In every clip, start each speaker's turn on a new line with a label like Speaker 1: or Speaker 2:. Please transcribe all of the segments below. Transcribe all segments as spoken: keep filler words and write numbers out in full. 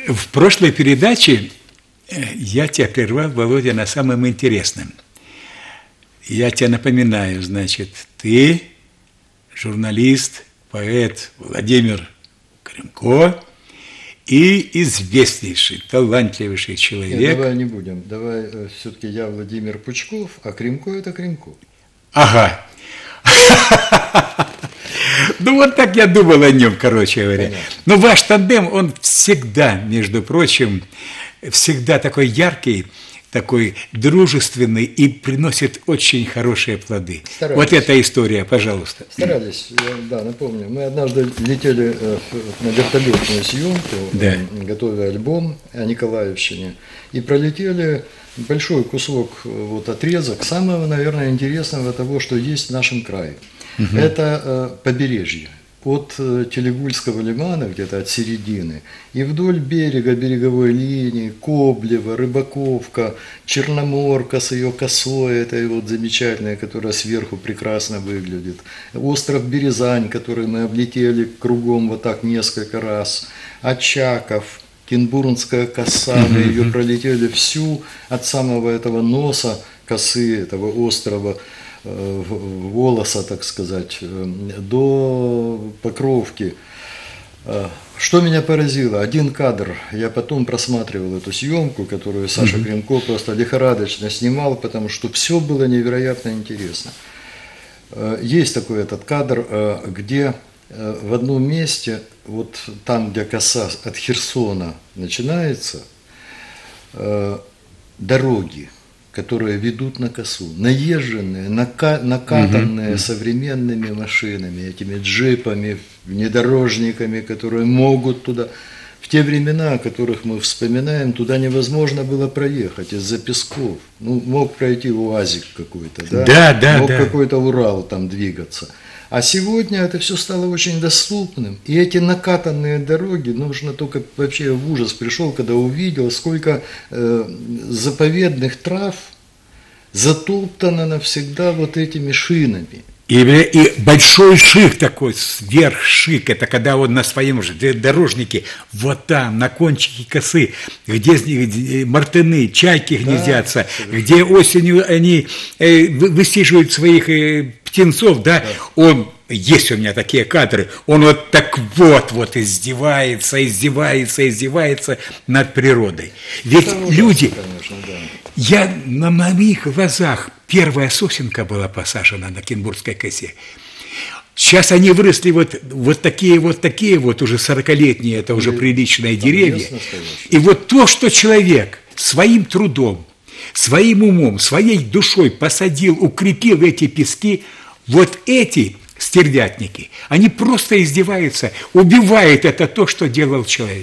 Speaker 1: В прошлой передаче я тебя прервал, Володя, на самом интересном. Я тебе напоминаю, значит, ты журналист, поэт Владимир Кремко и известнейший, талантливейший человек.
Speaker 2: Нет, давай не будем. Давай все-таки я Владимир Пучков, а Кремко – это Кремко.
Speaker 1: Ага. Ну, вот так я думал о нем, короче говоря. Понятно. Но ваш тандем, он всегда, между прочим, всегда такой яркий, такой дружественный и приносит очень хорошие плоды. Старались. Вот эта история, пожалуйста.
Speaker 2: Старались, да, напомню. Мы однажды летели на вертолетную съемку, да. Готовя альбом о Николаевщине, и пролетели большой кусок, вот отрезок самого, наверное, интересного того, что есть в нашем крае. Угу. Это э, побережье. От э, Телегульского лимана, где-то от середины, и вдоль берега, береговой линии, Коблево, Рыбаковка, Черноморка с ее косой, этой вот замечательная, которая сверху прекрасно выглядит, остров Березань, который мы облетели кругом вот так несколько раз, Очаков, Кенбурнская коса, мы ее пролетели всю от самого этого носа косы, этого острова, волоса, так сказать, до Покровки. Что меня поразило? Один кадр, я потом просматривал эту съемку, которую Саша mm-hmm. Кремко просто лихорадочно снимал, потому что все было невероятно интересно. Есть такой этот кадр, где в одном месте, вот там, где коса от Херсона начинается, дороги, которые ведут на косу, наезженные, нака- накатанные угу. современными машинами, этими джипами, внедорожниками, которые могут туда. В те времена, о которых мы вспоминаем, туда невозможно было проехать из-за песков. Ну, мог пройти УАЗик какой-то, да?
Speaker 1: Да, да,
Speaker 2: мог
Speaker 1: да.
Speaker 2: какой-то Урал там двигаться. А сегодня это все стало очень доступным. И эти накатанные дороги, нужно только, вообще я в ужас пришел, когда увидел, сколько э, заповедных трав затоптано навсегда вот этими шинами.
Speaker 1: И, и большой шик такой, сверхшик, это когда он на своем же дорожнике, вот там, на кончике косы, где, где мартыны, чайки гнездятся, да, где осенью они э, высиживают своих э, птенцов, да, да, он, есть у меня такие кадры, он вот так вот, вот издевается, издевается, издевается над природой. Ведь это люди, конечно, да. Я на моих глазах, первая сосенка была посажена на Кенбурнской косе. Сейчас они выросли вот, вот такие вот такие вот уже сорокалетние, это уже приличные деревья. И вот то, что человек своим трудом, своим умом, своей душой посадил, укрепил эти пески, вот эти стервятники, они просто издеваются, убивают это то, что делал человек.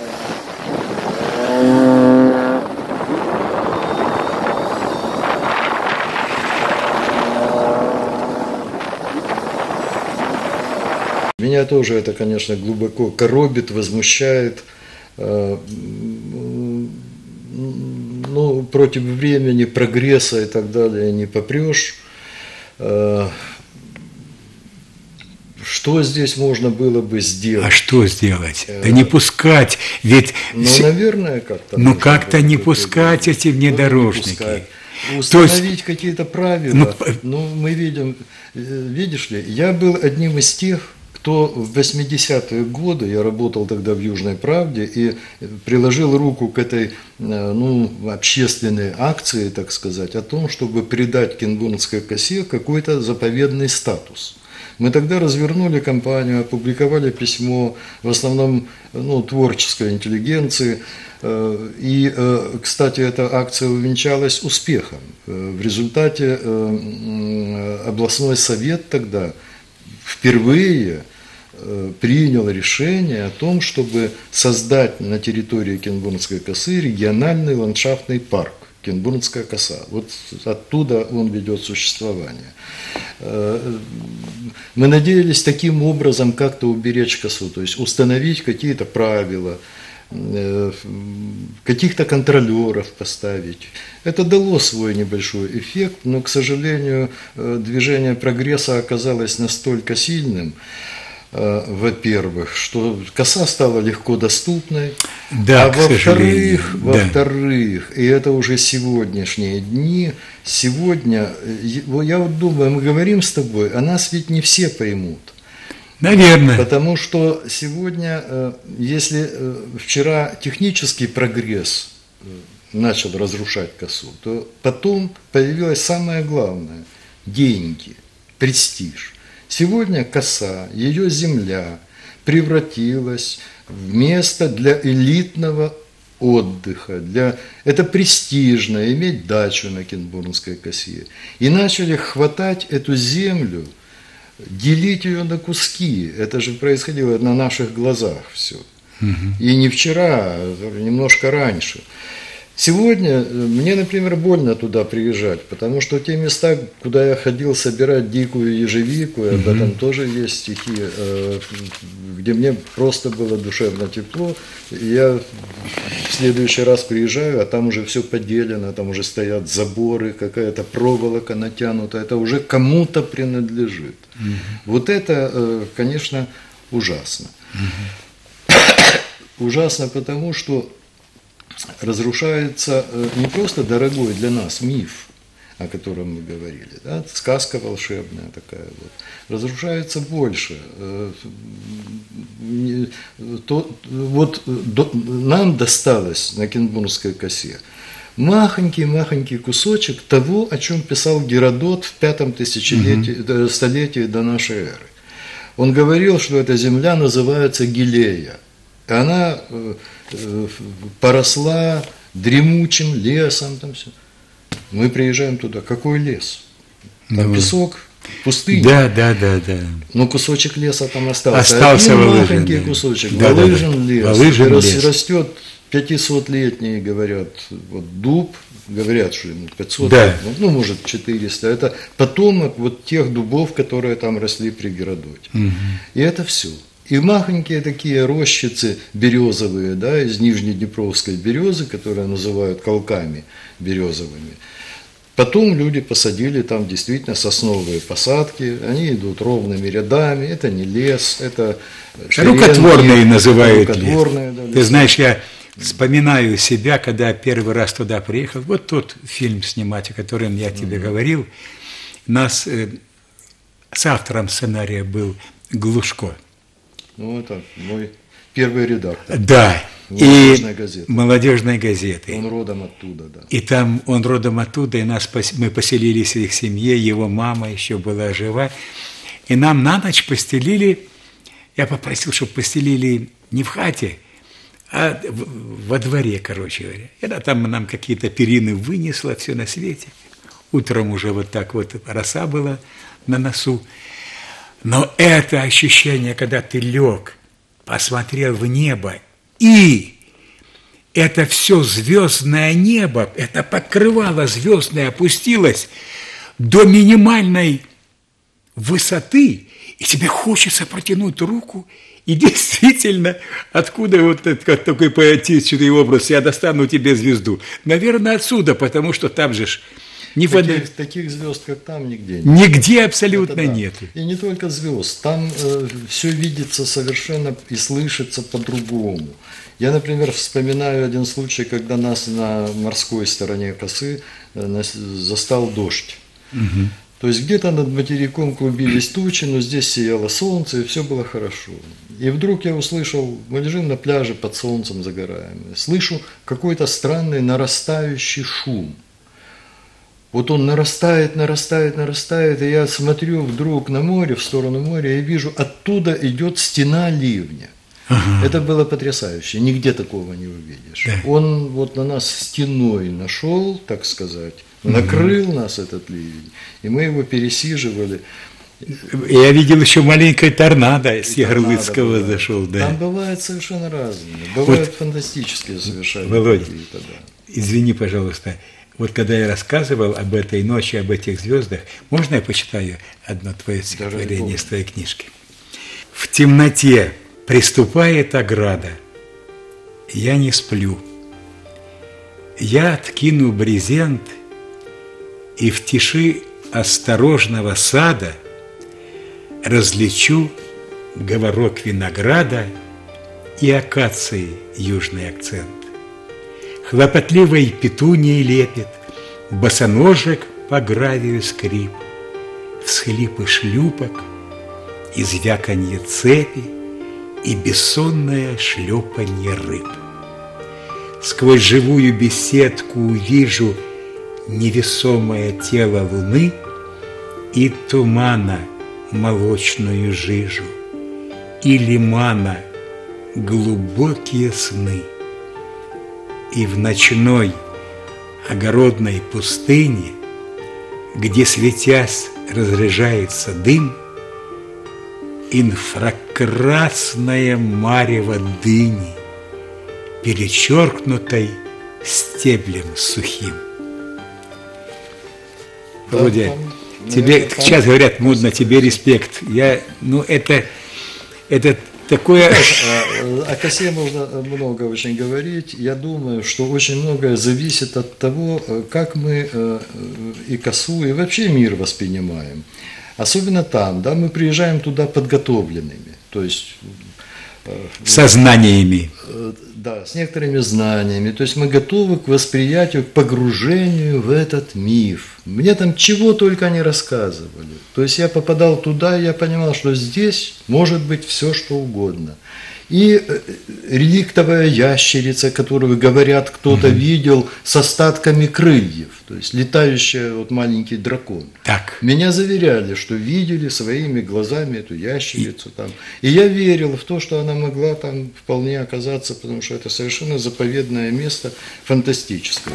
Speaker 2: Меня тоже это, конечно, глубоко коробит, возмущает. Ну, против времени, прогресса и так далее не попрешь. Что здесь можно было бы сделать?
Speaker 1: А что сделать? Да не пускать, ведь...
Speaker 2: Ну, наверное, как-то...
Speaker 1: Ну, как-то не пускать эти внедорожники.
Speaker 2: Установить есть... какие-то правила. Ну, ну, мы видим, видишь ли, я был одним из тех, кто в восьмидесятые годы, я работал тогда в «Южной правде», и приложил руку к этой, ну, общественной акции, так сказать, о том, чтобы придать Кенбурнской косе какой-то заповедный статус. Мы тогда развернули кампанию, опубликовали письмо, в основном, ну, творческой интеллигенции. И, кстати, эта акция увенчалась успехом. В результате областной совет тогда впервые принял решение о том, чтобы создать на территории Кенбурнской косы региональный ландшафтный парк Кенбурнская коса. Вот оттуда он ведет существование. Мы надеялись таким образом как-то уберечь косу, то есть установить какие-то правила, каких-то контролеров поставить. Это дало свой небольшой эффект, но, к сожалению, движение прогресса оказалось настолько сильным, во-первых, что коса стала легко доступной,
Speaker 1: да,
Speaker 2: а во-вторых,
Speaker 1: да.
Speaker 2: во-вторых, и это уже сегодняшние дни, сегодня, я вот думаю, мы говорим с тобой, а нас ведь не все поймут.
Speaker 1: Наверное.
Speaker 2: Потому что сегодня, если вчера технический прогресс начал разрушать косу, то потом появилось самое главное – деньги, престиж. Сегодня коса, ее земля превратилась в место для элитного отдыха. Для... Это престижно иметь дачу на Кенбурнской косе. И начали хватать эту землю, делить ее на куски. Это же происходило на наших глазах все. Угу. И не вчера, а немножко раньше. Сегодня мне, например, больно туда приезжать, потому что те места, куда я ходил собирать дикую ежевику, mm-hmm. об этом тоже есть стихи, где мне просто было душевно тепло. Я в следующий раз приезжаю, а там уже все поделено, там уже стоят заборы, какая-то проволока натянута, это уже кому-то принадлежит. Mm-hmm. Вот это, конечно, ужасно. Mm-hmm. Ужасно потому, что разрушается не просто дорогой для нас миф, о котором мы говорили, да, сказка волшебная такая вот, разрушается больше. То, вот до, нам досталось на Кенбурнской косе махонький-махонький кусочек того, о чем писал Геродот в пятом тысячелетии, mm-hmm. столетии до нашей эры. Он говорил, что эта земля называется Гилея. И она э, э, поросла дремучим лесом. Там все. Мы приезжаем туда. Какой лес? Там ну, песок, пустыня.
Speaker 1: Да, да, да, да.
Speaker 2: Но кусочек леса там остался.
Speaker 1: Остался
Speaker 2: Один
Speaker 1: Волыжин,
Speaker 2: маленький
Speaker 1: да.
Speaker 2: кусочек.
Speaker 1: Да,
Speaker 2: Волыжин
Speaker 1: да, да.
Speaker 2: лес.
Speaker 1: Волыжин лес.
Speaker 2: Растет пятисотлетний, говорят, вот дуб. Говорят, что ему пятьсот
Speaker 1: да.
Speaker 2: лет, ну, может, четыреста. Это потомок вот тех дубов, которые там росли при Геродоте. Угу. И это все. И махонькие такие рощицы березовые, да, из Нижнеднепровской березы, которые называют колками березовыми. Потом люди посадили там действительно сосновые посадки, они идут ровными рядами, это не лес, это шеренги,
Speaker 1: рукотворные называют
Speaker 2: рукотворные,
Speaker 1: лес.
Speaker 2: Да,
Speaker 1: Ты знаешь, я вспоминаю себя, когда первый раз туда приехал, вот тот фильм снимать, о котором я тебе mm-hmm. говорил, нас э, с автором сценария был Глушко.
Speaker 2: Ну, это мой первый редактор.
Speaker 1: Да.
Speaker 2: Молодежной
Speaker 1: и
Speaker 2: газеты.
Speaker 1: Молодежной газеты.
Speaker 2: Он родом оттуда, да.
Speaker 1: И там он родом оттуда, и нас, мы поселились в их семье, его мама еще была жива. И нам на ночь постелили, я попросил, чтобы постелили не в хате, а во дворе, короче говоря. И она там нам какие-то перины вынесла, все на свете. Утром уже вот так вот роса была на носу. Но это ощущение, когда ты лег, посмотрел в небо, и это все звездное небо, это покрывало звездное опустилось до минимальной высоты, и тебе хочется протянуть руку, и действительно, откуда вот этот такой поэтичный образ, я достану тебе звезду? Наверное, отсюда, потому что там же ж не
Speaker 2: таких,
Speaker 1: вода...
Speaker 2: таких звезд, как там, нигде нет.
Speaker 1: Нигде абсолютно это, да. нет.
Speaker 2: И не только звезд, там э, все видится совершенно и слышится по-другому. Я, например, вспоминаю один случай, когда нас на морской стороне косы э, нас застал дождь. Угу. То есть где-то над материком клубились тучи, но здесь сияло солнце, и все было хорошо. И вдруг я услышал, мы лежим на пляже под солнцем загораем, слышу какой-то странный нарастающий шум. Вот он нарастает, нарастает, нарастает, и я смотрю вдруг на море, в сторону моря, и вижу, оттуда идет стена ливня. Ага. Это было потрясающе, нигде такого не увидишь. Да. Он вот на нас стеной нашел, так сказать, накрыл угу. нас этот ливень, и мы его пересиживали.
Speaker 1: Я видел еще маленькое торнадо с Ярлыцкого зашел. Да.
Speaker 2: Там бывает совершенно разные, бывают вот, фантастические совершенно.
Speaker 1: Володя, да. извини, пожалуйста. Вот когда я рассказывал об этой ночи, об этих звездах, можно я почитаю одно твое стихотворение из твоей книжки? В темноте приступает ограда, я не сплю. Я откину брезент, и в тиши осторожного сада различу говорок винограда и акации южный акцент. Хлопотливой петунии лепит, босоножек по гравию скрип, всхлипы шлюпок, и звяканье цепи, и бессонное шлепанье рыб. Сквозь живую беседку увижу невесомое тело луны и тумана молочную жижу, и лимана глубокие сны. И в ночной огородной пустыне, где, светясь, разряжается дым, инфракрасное марево дыни, перечеркнутой стеблем сухим. Володя, да, тебе там, сейчас там, говорят модно, тебе респект. Я, ну это, это такое.
Speaker 2: О косе можно много очень говорить. Я думаю, что очень многое зависит от того, как мы и косу, и вообще мир воспринимаем. Особенно там, да, мы приезжаем туда подготовленными, то есть
Speaker 1: со знаниями.
Speaker 2: Да, с некоторыми знаниями. То есть мы готовы к восприятию, к погружению в этот миф. Мне там чего только не рассказывали. То есть я попадал туда, и я понимал, что здесь может быть все, что угодно. И реликтовая ящерица, которую, говорят, кто-то угу. видел с остатками крыльев, то есть летающий вот маленький дракон.
Speaker 1: Так.
Speaker 2: Меня заверяли, что видели своими глазами эту ящерицу. И... Там. И я верил в то, что она могла там вполне оказаться, потому что это совершенно заповедное место, фантастическое.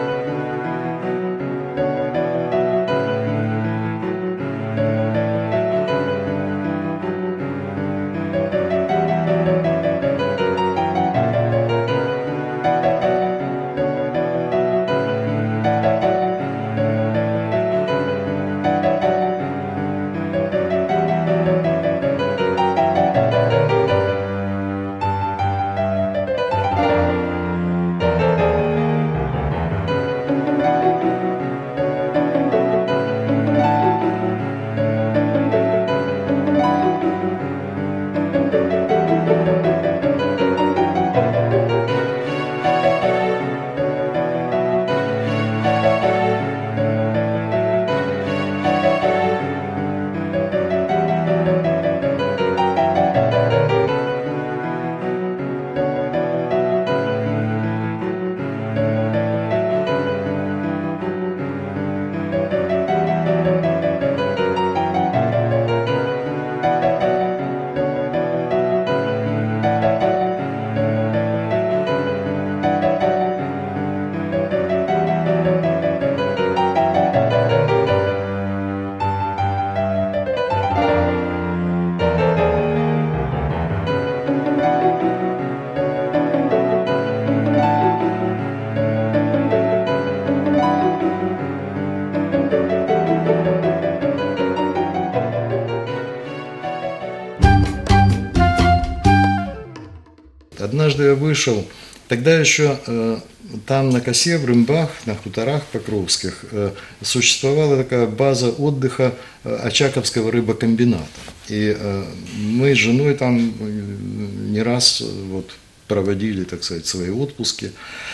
Speaker 2: Однажды я вышел, тогда еще э, там на косе, в Рымбах, на хуторах покровских, э, существовала такая база отдыха э, Очаковского рыбокомбината. И э, мы с женой там не раз вот, проводили, так сказать, свои отпуски.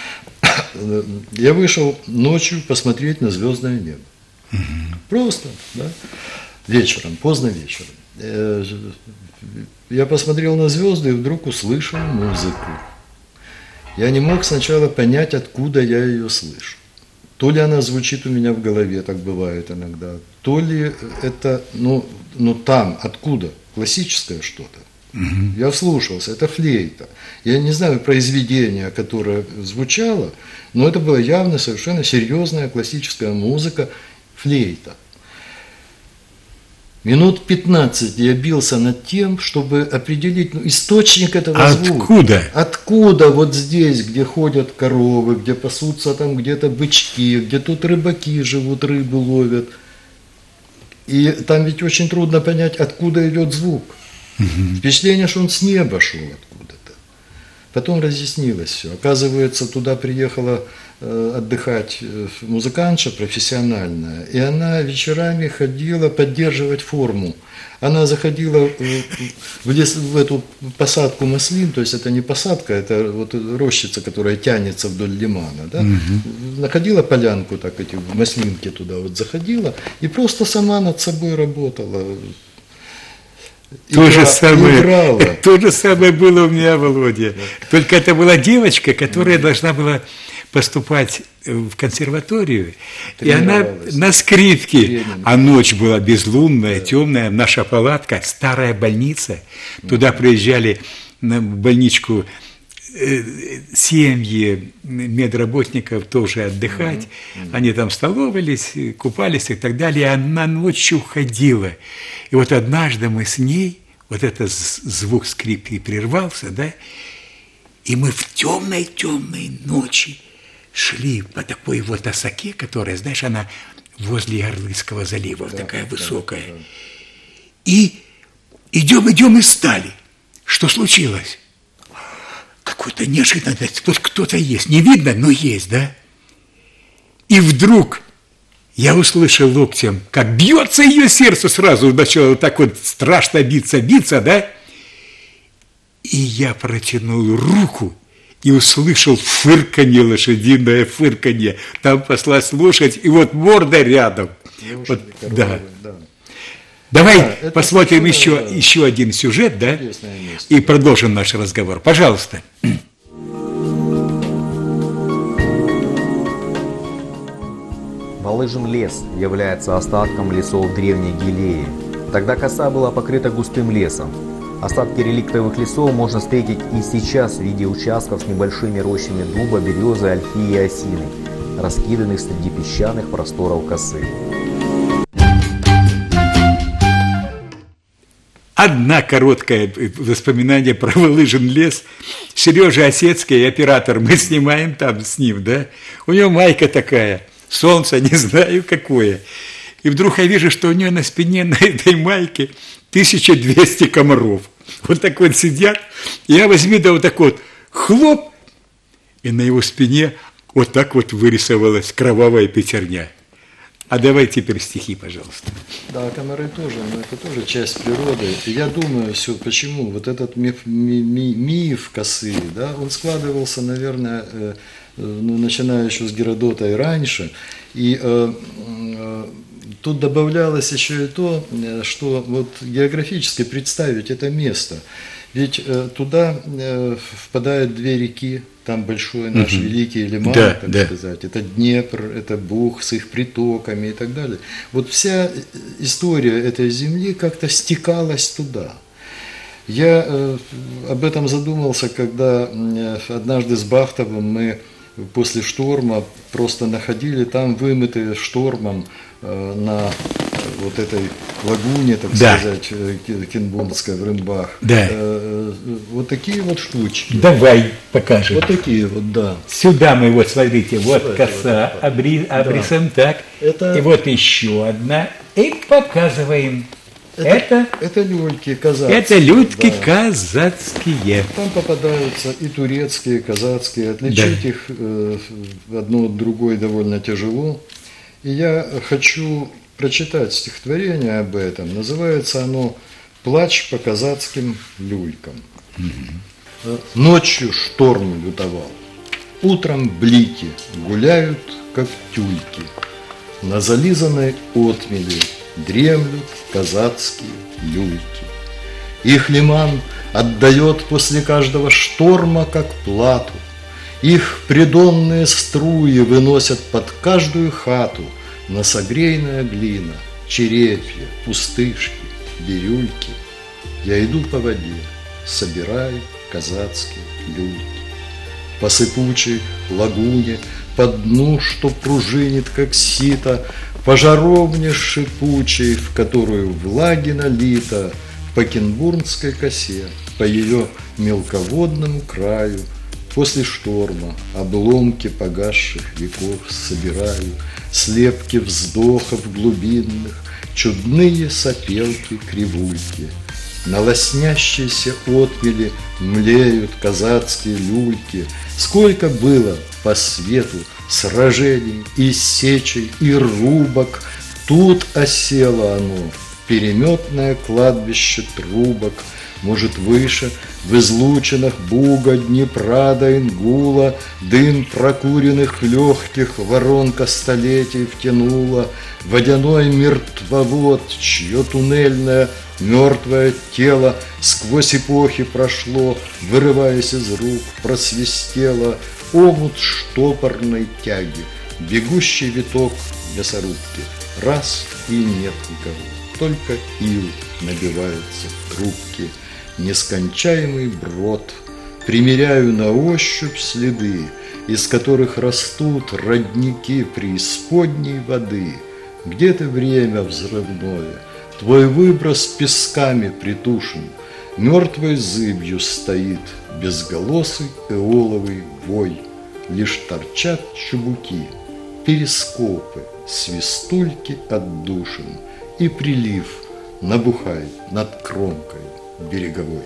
Speaker 2: Я вышел ночью посмотреть на звездное небо. Просто, да, вечером, поздно вечером. Я посмотрел на звезды и вдруг услышал музыку. Я не мог сначала понять, откуда я ее слышу. То ли она звучит у меня в голове, так бывает иногда, то ли это, ну, ну там, откуда, классическое что-то. Угу. Я вслушался, это флейта. Я не знаю произведение, которое звучало, но это была явно совершенно серьезная классическая музыка, флейта. Минут пятнадцать я бился над тем, чтобы определить ну, источник этого звука.
Speaker 1: Откуда?
Speaker 2: Откуда вот здесь, где ходят коровы, где пасутся там где-то бычки, где тут рыбаки живут, рыбу ловят. И там ведь очень трудно понять, откуда идет звук. Угу. Впечатление, что он с неба шел откуда-то. Потом разъяснилось все. Оказывается, туда приехала отдыхать музыкантша профессиональная, и она вечерами ходила поддерживать форму. Она заходила в, лес, в эту посадку маслин, то есть это не посадка, это вот рощица, которая тянется вдоль лимана. Да? Угу. Находила полянку, так эти маслинки туда вот заходила, и просто сама над собой работала.
Speaker 1: То, Игра, же самое, то же самое было у меня, Володя. Да. Только это была девочка, которая да. должна была поступать в консерваторию, и она на скрипке, Тренинг. А ночь была безлунная, да. темная, наша палатка, старая больница, да. туда приезжали на больничку семьи медработников тоже отдыхать, mm-hmm. они там столовались, купались и так далее, и она ночью ходила. И вот однажды мы с ней, вот этот звук скрипки прервался, да, и мы в темной-темной ночи шли по такой вот осоке, которая, знаешь, она возле Орлыцкого залива, да, такая высокая. Да, да. И идем, идем и стали. Что случилось? Какой-то неожиданность, вот кто-то есть, не видно, но есть, да? И вдруг я услышал локтем, как бьется ее сердце сразу, начало так вот страшно биться, биться, да? И я протянул руку и услышал фырканье, лошадиное фырканье. Там паслась лошадь, и вот морда рядом. Вот, да. да. Давай да, посмотрим еще, да. еще один сюжет, да? И продолжим наш разговор. Пожалуйста.
Speaker 3: Волыжин лес является остатком лесов древней Гилеи. Тогда коса была покрыта густым лесом. Остатки реликтовых лесов можно встретить и сейчас в виде участков с небольшими рощами дуба, березы, ольхи и осины, раскиданных среди песчаных просторов косы.
Speaker 1: Одна короткое воспоминание про Волыжин лес. Сережа Осецкий, оператор, мы снимаем там с ним, да? У него майка такая, солнце не знаю какое. И вдруг я вижу, что у нее на спине на этой майке тысяча двести комаров. Вот так вот сидят. И я возьми, да вот так вот, хлоп, и на его спине вот так вот вырисовалась кровавая пятерня. А давай теперь стихи, пожалуйста.
Speaker 2: Да, комары тоже, но это тоже часть природы. И я думаю, все, почему вот этот миф, ми, ми, миф косы, да, он складывался, наверное, э, ну, начиная еще с Геродота и раньше. И э, э, тут добавлялось еще и то, что вот географически представить это место. Ведь э, туда э, впадают две реки. Там большой наш угу. великий лиман, да, так да. сказать. Это Днепр, это Буг с их притоками и так далее. Вот вся история этой земли как-то стекалась туда. Я э, об этом задумался, когда э, однажды с Бахтовым мы после шторма просто находили там вымытые штормом э, на вот этой лагуне, так да. сказать, Кенбургская, в Рымбах.
Speaker 1: Да.
Speaker 2: Э, вот такие вот штучки.
Speaker 1: Давай покажем.
Speaker 2: Вот такие вот, да.
Speaker 1: Сюда мы вот, смотрите, вот смотрите, коса, вот обри, обрисуем да. так. Это... И вот еще одна. И показываем.
Speaker 2: Это,
Speaker 1: это,
Speaker 2: это люльки казацкие.
Speaker 1: Это люльки да. казацкие.
Speaker 2: Там попадаются и турецкие, и казацкие. Отличить да. их э, одно от другой довольно тяжело. И я хочу прочитать стихотворение об этом. Называется оно «Плач по казацким люлькам». Mm-hmm. Ночью шторм лютовал, утром блики гуляют, как тюльки. На зализанной отмели дремлют казацкие люльки. Их лиман отдает после каждого шторма, как плату. Их придонные струи выносят под каждую хату носогрейная глина, черепья, пустышки, бирюльки. Я иду по воде, собираю казацкие люльки. По сыпучей лагуне, по дну, что пружинит, как сито, по жаровне шипучей, в которую влаги налито, по кенбурнской косе, по ее мелководному краю, после шторма обломки погасших веков собираю, слепки вздохов глубинных, чудные сопелки, кривульки. На лоснящейся отмели млеют казацкие люльки. Сколько было по свету сражений и сечей, и рубок, тут осело оно, переметное кладбище трубок. Может, выше, в излучинах Буга, Днепра да Ингула, дым прокуренных легких воронка столетий втянула, водяной мертвовод, чье туннельное мертвое тело сквозь эпохи прошло, вырываясь из рук, просвистело омут штопорной тяги, бегущий виток мясорубки. Раз и нет никого, только ил набивается в трубки. Нескончаемый брод, примеряю на ощупь следы, из которых растут родники преисподней воды. Где-то время взрывное, твой выброс песками притушен, мертвой зыбью стоит безголосый эоловый вой. Лишь торчат чубуки, перископы, свистульки отдушин, и прилив набухает над кромкой береговой.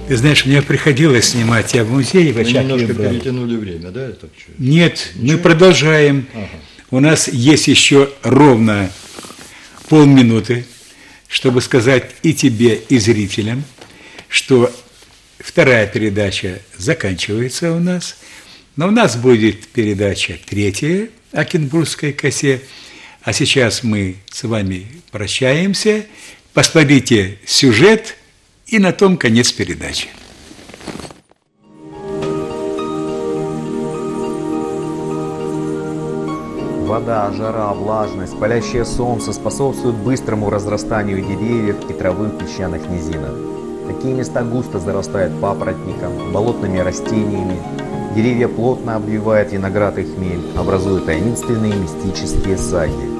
Speaker 1: Ты знаешь, мне приходилось снимать тебя в музее в
Speaker 2: Мы
Speaker 1: Очакове.
Speaker 2: немножко
Speaker 1: брали.
Speaker 2: перетянули время, да? Это что?
Speaker 1: Нет,
Speaker 2: Ничего?
Speaker 1: мы продолжаем.
Speaker 2: Ага.
Speaker 1: У нас есть еще ровно полминуты, чтобы сказать и тебе, и зрителям, что вторая передача заканчивается у нас, но у нас будет передача третья о Кенигсбургской косе. А сейчас мы с вами прощаемся. Посмотрите сюжет, и на том конец передачи.
Speaker 3: Вода, жара, влажность, палящее солнце способствуют быстрому разрастанию деревьев и травы в песчаных низинах. Такие места густо зарастают папоротником, болотными растениями. Деревья плотно обвивают виноград и хмель, образуя таинственные мистические саги.